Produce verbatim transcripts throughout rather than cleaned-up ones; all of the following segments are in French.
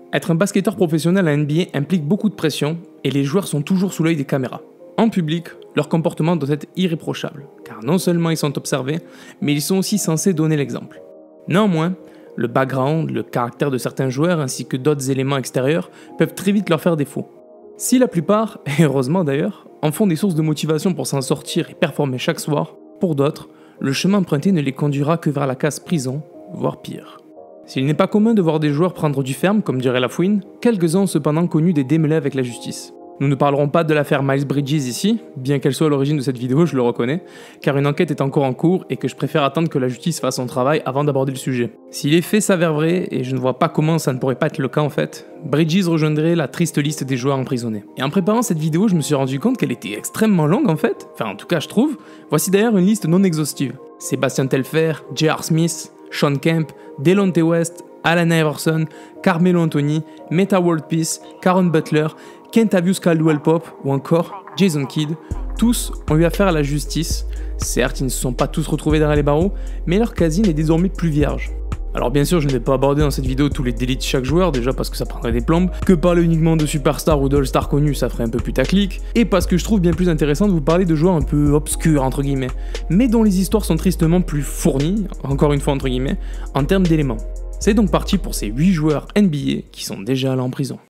Être un basketteur professionnel à N B A implique beaucoup de pression et les joueurs sont toujours sous l'œil des caméras. En public, leur comportement doit être irréprochable, car non seulement ils sont observés, mais ils sont aussi censés donner l'exemple. Néanmoins, le background, le caractère de certains joueurs ainsi que d'autres éléments extérieurs peuvent très vite leur faire défaut. Si la plupart, et heureusement d'ailleurs, en font des sources de motivation pour s'en sortir et performer chaque soir, pour d'autres, le chemin emprunté ne les conduira que vers la case prison, voire pire. S'il n'est pas commun de voir des joueurs prendre du ferme, comme dirait Lafouine, quelques-uns ont cependant connu des démêlés avec la justice. Nous ne parlerons pas de l'affaire Miles Bridges ici, bien qu'elle soit à l'origine de cette vidéo, je le reconnais, car une enquête est encore en cours et que je préfère attendre que la justice fasse son travail avant d'aborder le sujet. Si les faits s'avèrent vrais, et je ne vois pas comment ça ne pourrait pas être le cas en fait, Bridges rejoindrait la triste liste des joueurs emprisonnés. Et en préparant cette vidéo, je me suis rendu compte qu'elle était extrêmement longue en fait, enfin en tout cas je trouve. Voici d'ailleurs une liste non exhaustive. Sébastien Telfair, J R. Smith, Shawn Kemp, Delonte West, Allen Iverson, Carmelo Anthony, Metta World Peace, Caron Butler, Kentavious Caldwell-Pope ou encore Jason Kidd, tous ont eu affaire à la justice. Certes, ils ne se sont pas tous retrouvés derrière les barreaux, mais leur casine est désormais plus vierge. Alors bien sûr, je ne vais pas aborder dans cette vidéo tous les délits de chaque joueur, déjà parce que ça prendrait des plombes, que parler uniquement de superstars ou d'all-stars connus, ça ferait un peu putaclic, et parce que je trouve bien plus intéressant de vous parler de joueurs un peu obscurs, entre guillemets, mais dont les histoires sont tristement plus fournies, encore une fois entre guillemets, en termes d'éléments. C'est donc parti pour ces huit joueurs N B A qui sont déjà allés en prison.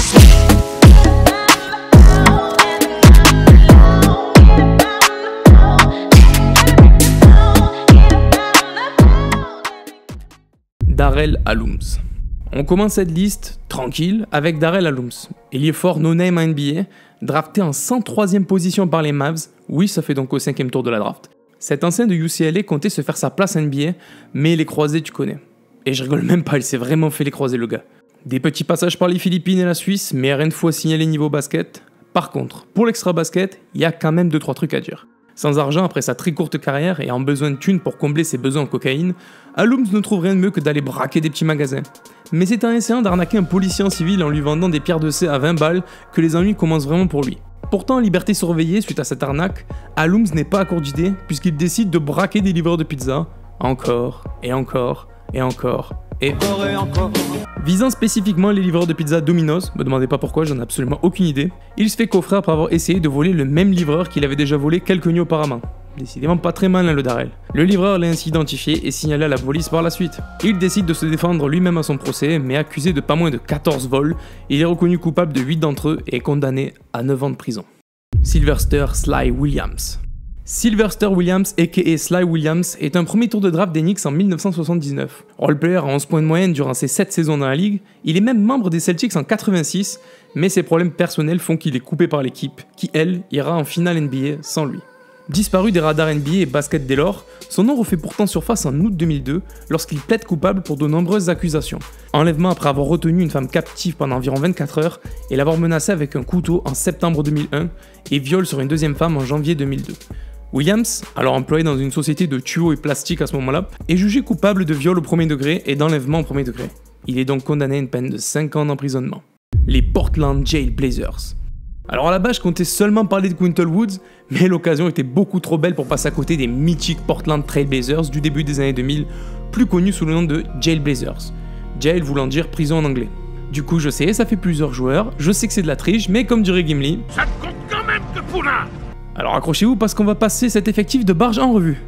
Darrell Allums. On commence cette liste tranquille avec Darrell Allums, ailier fort no-name à N B A, drafté en cent troisième position par les Mavs, oui ça fait donc au cinquième tour de la draft. Cet ancien de U C L A comptait se faire sa place N B A, mais les croisés tu connais. Et je rigole même pas, il s'est vraiment fait les croisés le gars. Des petits passages par les Philippines et la Suisse, mais rien de fou à signaler niveau basket. Par contre, pour l'extra basket, il y a quand même deux trois trucs à dire. Sans argent après sa très courte carrière et en besoin de thunes pour combler ses besoins en cocaïne, Allums ne trouve rien de mieux que d'aller braquer des petits magasins. Mais c'est en essayant d'arnaquer un policier en civil en lui vendant des pierres de C à vingt balles que les ennuis commencent vraiment pour lui. Pourtant en liberté surveillée suite à cette arnaque, Allums n'est pas à court d'idées puisqu'il décide de braquer des livreurs de pizza, encore et encore et encore et encore et encore. Visant spécifiquement les livreurs de pizza Domino's, me demandez pas pourquoi, j'en ai absolument aucune idée, il se fait coffrer après avoir essayé de voler le même livreur qu'il avait déjà volé quelques nuits auparavant. Décidément pas très malin le Darrell. Le livreur l'a ainsi identifié et signalé à la police par la suite. Il décide de se défendre lui-même à son procès, mais accusé de pas moins de quatorze vols, il est reconnu coupable de huit d'entre eux et condamné à neuf ans de prison. Sylvester Sly Williams. Sylvester Williams, aka Sly Williams, est un premier tour de draft des Knicks en mille neuf cent soixante-dix-neuf. Roleplayer à onze points de moyenne durant ses sept saisons dans la ligue, il est même membre des Celtics en quatre-vingt-six, mais ses problèmes personnels font qu'il est coupé par l'équipe, qui elle, ira en finale N B A sans lui. Disparu des radars N B A et basket dès lors, son nom refait pourtant surface en août deux mille deux lorsqu'il plaide coupable pour de nombreuses accusations. Enlèvement après avoir retenu une femme captive pendant environ vingt-quatre heures et l'avoir menacée avec un couteau en septembre deux mille un et viol sur une deuxième femme en janvier deux mille deux. Williams, alors employé dans une société de tuyaux et plastique à ce moment-là, est jugé coupable de viol au premier degré et d'enlèvement au premier degré. Il est donc condamné à une peine de cinq ans d'emprisonnement. Les Portland Trail Blazers. Alors à la base, je comptais seulement parler de Quinton Woods, mais l'occasion était beaucoup trop belle pour passer à côté des mythiques Portland Trail Blazers du début des années deux mille, plus connus sous le nom de Jail Blazers. Jail voulant dire prison en anglais. Du coup, je sais, ça fait plusieurs joueurs, je sais que c'est de la triche, mais comme dirait Gimli, ça te compte quand même que poulain. Alors accrochez-vous parce qu'on va passer cet effectif de barge en revue.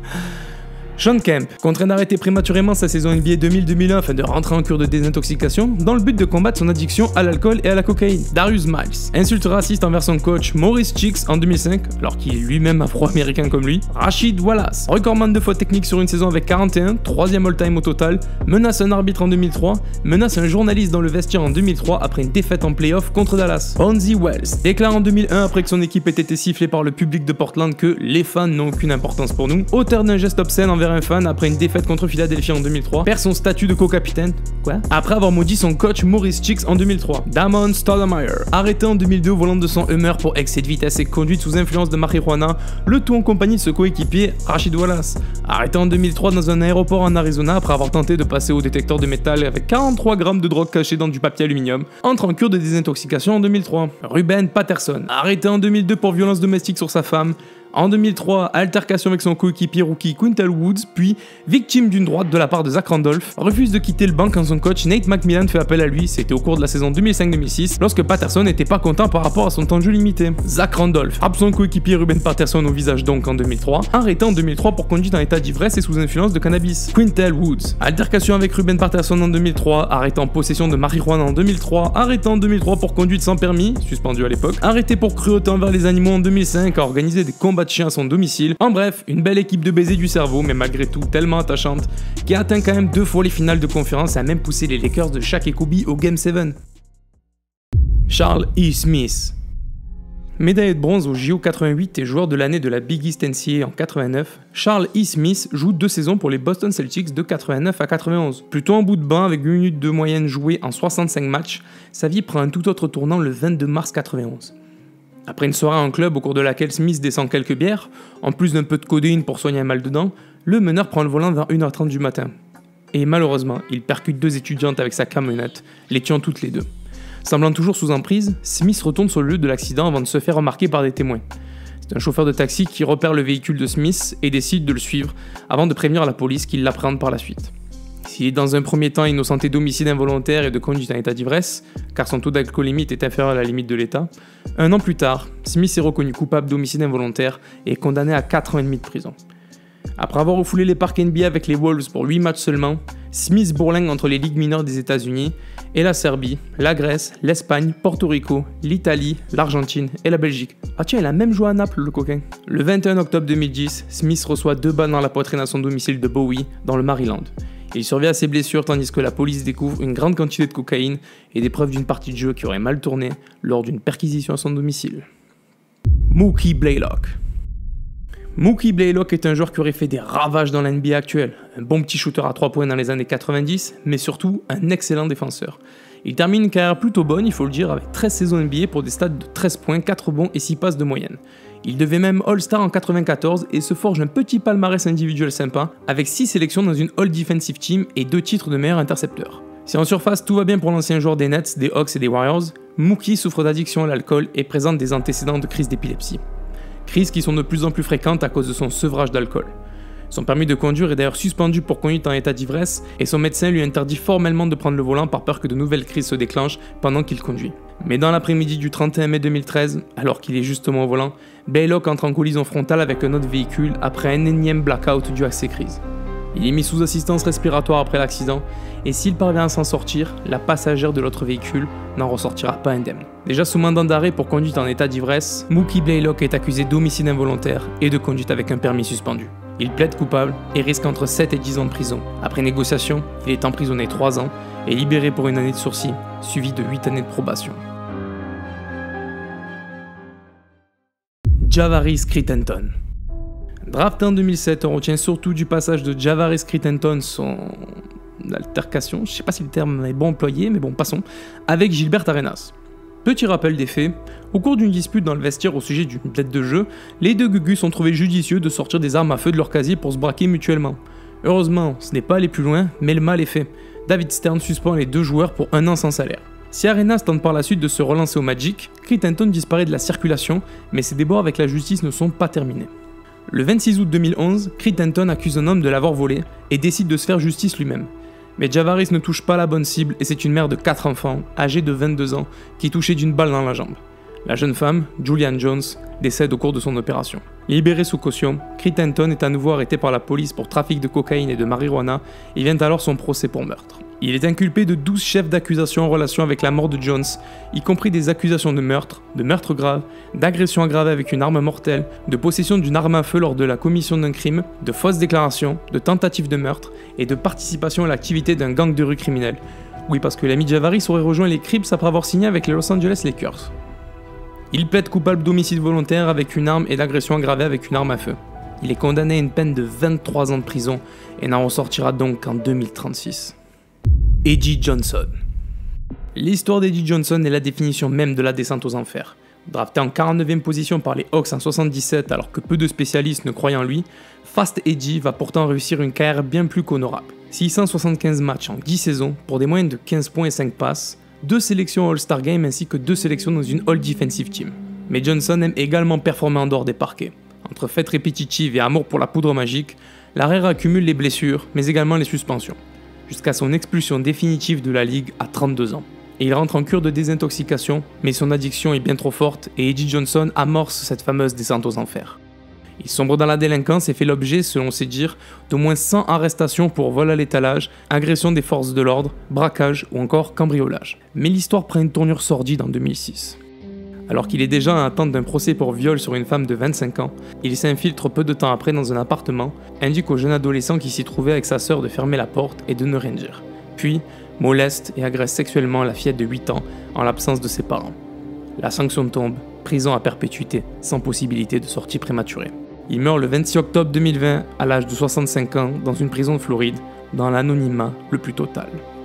Shawn Kemp, contraint d'arrêter prématurément sa saison N B A deux mille deux mille un afin de rentrer en cure de désintoxication dans le but de combattre son addiction à l'alcool et à la cocaïne. Darius Miles, insulte raciste envers son coach Maurice Cheeks en deux mille cinq, alors qu'il est lui-même afro-américain comme lui. Rasheed Wallace, recordman de fautes techniques sur une saison avec quarante et un, troisième all-time au total, menace un arbitre en deux mille trois, menace un journaliste dans le vestiaire en deux mille trois après une défaite en play-off contre Dallas. Bonzi Wells déclare en deux mille un après que son équipe ait été sifflée par le public de Portland que les fans n'ont aucune importance pour nous, auteur d'un geste obscène envers un fan après une défaite contre Philadelphie en deux mille trois, perd son statut de co-capitaine, quoi, après avoir maudit son coach Maurice Cheeks en deux mille trois. Damon Stoudemire, arrêté en deux mille deux au volant de son Hummer pour excès de vitesse et conduite sous influence de marijuana, le tout en compagnie de ce coéquipier Rasheed Wallace. Arrêté en deux mille trois dans un aéroport en Arizona après avoir tenté de passer au détecteur de métal avec quarante-trois grammes de drogue cachée dans du papier aluminium, entre en cure de désintoxication en deux mille trois. Ruben Patterson, arrêté en deux mille deux pour violence domestique sur sa femme. En deux mille trois, altercation avec son coéquipier rookie Quintel Woods, puis victime d'une droite de la part de Zach Randolph, refuse de quitter le banc quand son coach Nate McMillan fait appel à lui, c'était au cours de la saison deux mille cinq deux mille six, lorsque Patterson n'était pas content par rapport à son temps de jeu limité. Zach Randolph frappe son coéquipier Ruben Patterson au visage donc en deux mille trois, arrêté en deux mille trois pour conduite en état d'ivresse et sous influence de cannabis. Quintel Woods, altercation avec Ruben Patterson en deux mille trois, arrêté en possession de marijuana en deux mille trois, arrêté en deux mille trois pour conduite sans permis, suspendu à l'époque, arrêté pour cruauté envers les animaux en deux mille cinq, a organisé des combats de chiens à son domicile. En bref, une belle équipe de baisers du cerveau, mais malgré tout tellement attachante, qui a atteint quand même deux fois les finales de conférence et a même poussé les Lakers de Shaq et Kobe au Game sept. Charles E. Smith. Médaillé de bronze au J O quatre-vingt-huit et joueur de l'année de la Big East N C A A en quatre-vingt-neuf, Charles E. Smith joue deux saisons pour les Boston Celtics de quatre-vingt-neuf à quatre-vingt-onze. Plutôt en bout de banc avec une minute de moyenne jouée en soixante-cinq matchs, sa vie prend un tout autre tournant le vingt-deux mars quatre-vingt-onze. Après une soirée en club au cours de laquelle Smith descend quelques bières, en plus d'un peu de codéine pour soigner un mal de dents, le meneur prend le volant vers une heure trente du matin. Et malheureusement, il percute deux étudiantes avec sa camionnette, les tuant toutes les deux. Semblant toujours sous emprise, Smith retourne sur le lieu de l'accident avant de se faire remarquer par des témoins. C'est un chauffeur de taxi qui repère le véhicule de Smith et décide de le suivre avant de prévenir la police qui l'appréhende par la suite. S'il est dans un premier temps innocenté d'homicide involontaire et de conduite en état d'ivresse, car son taux d'alcoolémie est inférieur à la limite de l'État, un an plus tard, Smith est reconnu coupable d'homicide involontaire et est condamné à quatre ans et demi de prison. Après avoir refoulé les parcs N B A avec les Wolves pour huit matchs seulement, Smith bourlingue entre les ligues mineures des États-Unis et la Serbie, la Grèce, l'Espagne, Porto Rico, l'Italie, l'Argentine et la Belgique. Ah tiens, il a même joué à Naples, le coquin. Le vingt et un octobre deux mille dix, Smith reçoit deux balles dans la poitrine à son domicile de Bowie, dans le Maryland. Il survit à ses blessures tandis que la police découvre une grande quantité de cocaïne et des preuves d'une partie de jeu qui aurait mal tourné lors d'une perquisition à son domicile. Mookie Blaylock. Mookie Blaylock est un joueur qui aurait fait des ravages dans la N B A actuelle. Un bon petit shooter à trois points dans les années quatre-vingt-dix, mais surtout un excellent défenseur. Il termine une carrière plutôt bonne, il faut le dire, avec treize saisons N B A pour des stats de treize points, quatre rebonds et six passes de moyenne. Il devait même All-Star en quatre-vingt-quatorze et se forge un petit palmarès individuel sympa, avec six sélections dans une All-Defensive Team et deux titres de meilleur intercepteur. Si en surface tout va bien pour l'ancien joueur des Nets, des Hawks et des Warriors, Mookie souffre d'addiction à l'alcool et présente des antécédents de crise d'épilepsie. Crises qui sont de plus en plus fréquentes à cause de son sevrage d'alcool. Son permis de conduire est d'ailleurs suspendu pour conduite en état d'ivresse et son médecin lui interdit formellement de prendre le volant par peur que de nouvelles crises se déclenchent pendant qu'il conduit. Mais dans l'après-midi du trente et un mai deux mille treize, alors qu'il est justement au volant, Blaylock entre en collision frontale avec un autre véhicule après un énième blackout dû à ces crises. Il est mis sous assistance respiratoire après l'accident et s'il parvient à s'en sortir, la passagère de l'autre véhicule n'en ressortira pas indemne. Déjà sous mandat d'arrêt pour conduite en état d'ivresse, Mookie Blaylock est accusé d'homicide involontaire et de conduite avec un permis suspendu. Il plaide coupable et risque entre sept et dix ans de prison. Après négociation, il est emprisonné trois ans et libéré pour une année de sursis, suivi de huit années de probation. Javaris Crittenton. Drafté en deux mille sept, on retient surtout du passage de Javaris Crittenton, son altercation, je sais pas si le terme est bon employé, mais bon, passons, avec Gilbert Arenas. Petit rappel des faits, au cours d'une dispute dans le vestiaire au sujet d'une dette de jeu, les deux gugus ont trouvé judicieux de sortir des armes à feu de leur casier pour se braquer mutuellement. Heureusement, ce n'est pas allé plus loin, mais le mal est fait. David Stern suspend les deux joueurs pour un an sans salaire. Si Arenas tente par la suite de se relancer au Magic, Crittenton disparaît de la circulation, mais ses déboires avec la justice ne sont pas terminés. Le vingt-six août deux mille onze, Crittenton accuse un homme de l'avoir volé et décide de se faire justice lui-même. Mais Javaris ne touche pas la bonne cible et c'est une mère de quatre enfants, âgée de vingt-deux ans, qui est touchée d'une balle dans la jambe. La jeune femme, Julianne Jones, décède au cours de son opération. Libéré sous caution, Crittenton est à nouveau arrêté par la police pour trafic de cocaïne et de marijuana et vient alors son procès pour meurtre. Il est inculpé de douze chefs d'accusation en relation avec la mort de Jones, y compris des accusations de meurtre, de meurtre grave, d'agression aggravée avec une arme mortelle, de possession d'une arme à feu lors de la commission d'un crime, de fausses déclarations, de tentative de meurtre et de participation à l'activité d'un gang de rue criminel. Oui, parce que l'ami Javaris aurait rejoint les Crips après avoir signé avec les Los Angeles Lakers. Il plaide coupable d'homicide volontaire avec une arme et d'agression aggravée avec une arme à feu. Il est condamné à une peine de vingt-trois ans de prison et n'en ressortira donc qu'en deux mille trente-six. Eddie Johnson. L'histoire d'Eddie Johnson est la définition même de la descente aux enfers. Drafté en quarante-neuvième position par les Hawks en soixante-dix-sept alors que peu de spécialistes ne croyaient en lui, Fast Eddie va pourtant réussir une carrière bien plus qu'honorable. six cent soixante-quinze matchs en dix saisons pour des moyennes de quinze points et cinq passes, deux sélections All-Star Game ainsi que deux sélections dans une All-Defensive Team. Mais Johnson aime également performer en dehors des parquets. Entre fêtes répétitives et amour pour la poudre magique, l'arrière accumule les blessures mais également les suspensions, jusqu'à son expulsion définitive de la ligue à trente-deux ans. Et il rentre en cure de désintoxication, mais son addiction est bien trop forte et Eddie Johnson amorce cette fameuse descente aux enfers. Il sombre dans la délinquance et fait l'objet, selon ses dires, d'au moins cent arrestations pour vol à l'étalage, agression des forces de l'ordre, braquage ou encore cambriolage. Mais l'histoire prend une tournure sordide en deux mille six. Alors qu'il est déjà en attente d'un procès pour viol sur une femme de vingt-cinq ans, il s'infiltre peu de temps après dans un appartement, indique au jeune adolescent qui s'y trouvait avec sa sœur de fermer la porte et de ne rien dire. Puis, moleste et agresse sexuellement la fillette de huit ans en l'absence de ses parents. La sanction tombe, prison à perpétuité, sans possibilité de sortie prématurée. Il meurt le vingt-six octobre deux mille vingt à l'âge de soixante-cinq ans dans une prison de Floride, dans l'anonymat le plus total.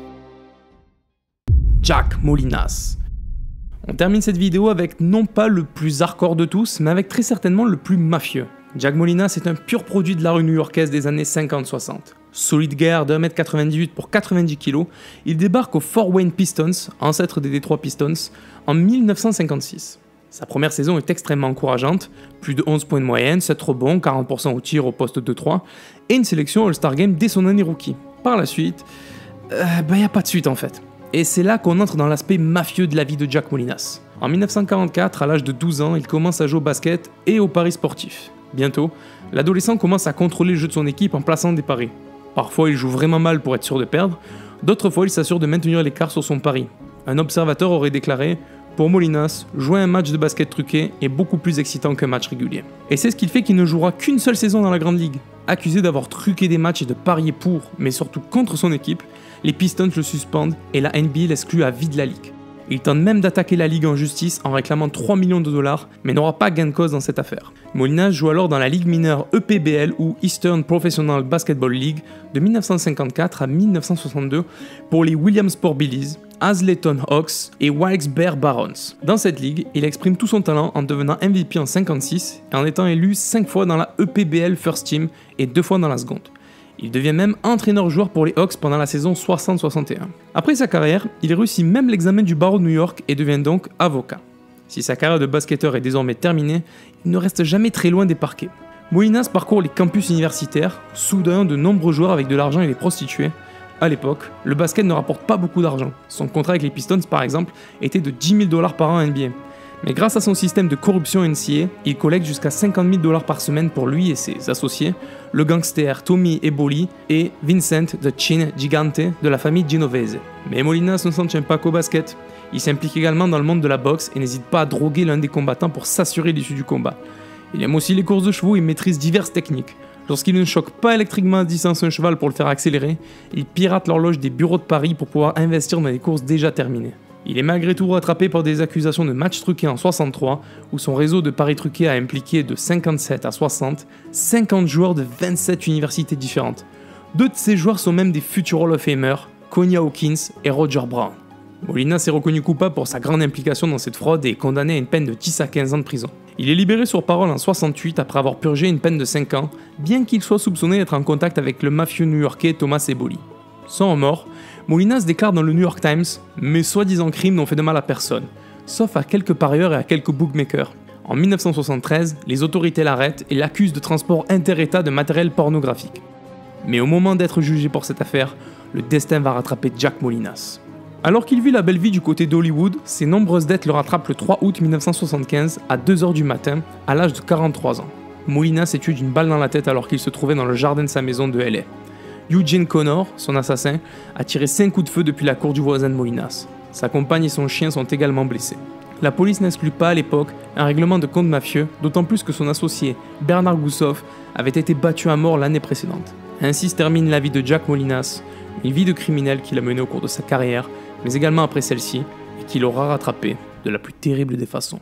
Jack Molinas. On termine cette vidéo avec non pas le plus hardcore de tous, mais avec très certainement le plus mafieux. Jack Molinas est un pur produit de la rue new-yorkaise des années cinquante soixante. Solide guerre de un mètre quatre-vingt-dix-huit pour quatre-vingt-dix kilos, il débarque aux Fort Wayne Pistons, ancêtre des Detroit Pistons, en mille neuf cent cinquante-six. Sa première saison est extrêmement encourageante, plus de onze points de moyenne, sept rebonds, quarante pour cent au tir au poste deux trois, et une sélection All-Star Game dès son année rookie. Par la suite, euh, bah y a pas de suite en fait. Et c'est là qu'on entre dans l'aspect mafieux de la vie de Jack Molinas. En mille neuf cent quarante-quatre, à l'âge de douze ans, il commence à jouer au basket et au paris sportif. Bientôt, l'adolescent commence à contrôler le jeu de son équipe en plaçant des paris. Parfois, il joue vraiment mal pour être sûr de perdre, d'autres fois, il s'assure de maintenir l'écart sur son pari. Un observateur aurait déclaré « Pour Molinas, jouer un match de basket truqué est beaucoup plus excitant qu'un match régulier. » Et c'est ce qui fait qu'il ne jouera qu'une seule saison dans la Grande Ligue. Accusé d'avoir truqué des matchs et de parier pour, mais surtout contre son équipe, les Pistons le suspendent et la N B A l'exclut à vie de la Ligue. Il tente même d'attaquer la Ligue en justice en réclamant trois millions de dollars, mais n'aura pas gain de cause dans cette affaire. Molinas joue alors dans la Ligue mineure E P B L ou Eastern Professional Basketball League de mille neuf cent cinquante-quatre à mille neuf cent soixante-deux pour les Williamsport Billies, Hazleton Hawks et Wilkes-Barre Barons. Dans cette ligue, il exprime tout son talent en devenant M V P en cinquante-six et en étant élu cinq fois dans la E P B L First Team et deux fois dans la seconde. Il devient même entraîneur-joueur pour les Hawks pendant la saison soixante soixante et un. Après sa carrière, il réussit même l'examen du barreau de New York et devient donc avocat. Si sa carrière de basketteur est désormais terminée, il ne reste jamais très loin des parquets. Molinas parcourt les campus universitaires, soudant de nombreux joueurs avec de l'argent et des prostituées. À l'époque, le basket ne rapporte pas beaucoup d'argent. Son contrat avec les Pistons, par exemple, était de dix mille dollars par an en N B A. Mais grâce à son système de corruption N C A, il collecte jusqu'à cinquante mille dollars par semaine pour lui et ses associés, le gangster Tommy Eboli et Vincent the Chin Gigante de la famille Genovese. Mais Molinas ne s'en tient pas qu'au basket. Il s'implique également dans le monde de la boxe et n'hésite pas à droguer l'un des combattants pour s'assurer l'issue du combat. Il aime aussi les courses de chevaux et maîtrise diverses techniques. Lorsqu'il ne choque pas électriquement à distance un cheval pour le faire accélérer, il pirate l'horloge des bureaux de paris pour pouvoir investir dans des courses déjà terminées. Il est malgré tout rattrapé par des accusations de matchs truqués en soixante-trois, où son réseau de paris truqués a impliqué de cinquante-sept à soixante, cinquante joueurs de vingt-sept universités différentes. Deux de ces joueurs sont même des futurs Hall of Famers, Konya Hawkins et Roger Brown. Molinas est reconnu coupable pour sa grande implication dans cette fraude et est condamné à une peine de dix à quinze ans de prison. Il est libéré sur parole en soixante-huit après avoir purgé une peine de cinq ans, bien qu'il soit soupçonné d'être en contact avec le mafieux new-yorkais Thomas Eboli. Sans remords, Molinas déclare dans le New York Times « Mes soi-disant crimes n'ont fait de mal à personne, sauf à quelques parieurs et à quelques bookmakers. » En mille neuf cent soixante-treize, les autorités l'arrêtent et l'accusent de transport inter-État de matériel pornographique. Mais au moment d'être jugé pour cette affaire, le destin va rattraper Jack Molinas. Alors qu'il vit la belle vie du côté d'Hollywood, ses nombreuses dettes le rattrapent le trois août mille neuf cent soixante-quinze à deux heures du matin, à l'âge de quarante-trois ans. Molinas est tué d'une balle dans la tête alors qu'il se trouvait dans le jardin de sa maison de L A. Eugene Connor, son assassin, a tiré cinq coups de feu depuis la cour du voisin de Molinas. Sa compagne et son chien sont également blessés. La police n'exclut pas à l'époque un règlement de compte mafieux, d'autant plus que son associé, Bernard Goussoff, avait été battu à mort l'année précédente. Ainsi se termine la vie de Jack Molinas, une vie de criminel qu'il a menée au cours de sa carrière, mais également après celle-ci, et qu'il aura rattrapé de la plus terrible des façons.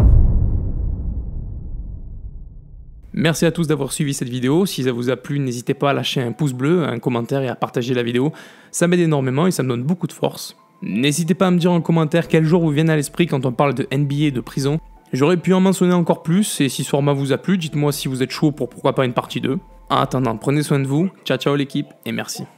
Merci à tous d'avoir suivi cette vidéo. Si ça vous a plu, n'hésitez pas à lâcher un pouce bleu, un commentaire et à partager la vidéo. Ça m'aide énormément et ça me donne beaucoup de force. N'hésitez pas à me dire en commentaire quel jour vous vient à l'esprit quand on parle de N B A et de prison. J'aurais pu en mentionner encore plus, et si ce format vous a plu, dites-moi si vous êtes chaud pour pourquoi pas une partie deux. En attendant, prenez soin de vous, ciao ciao l'équipe, et merci.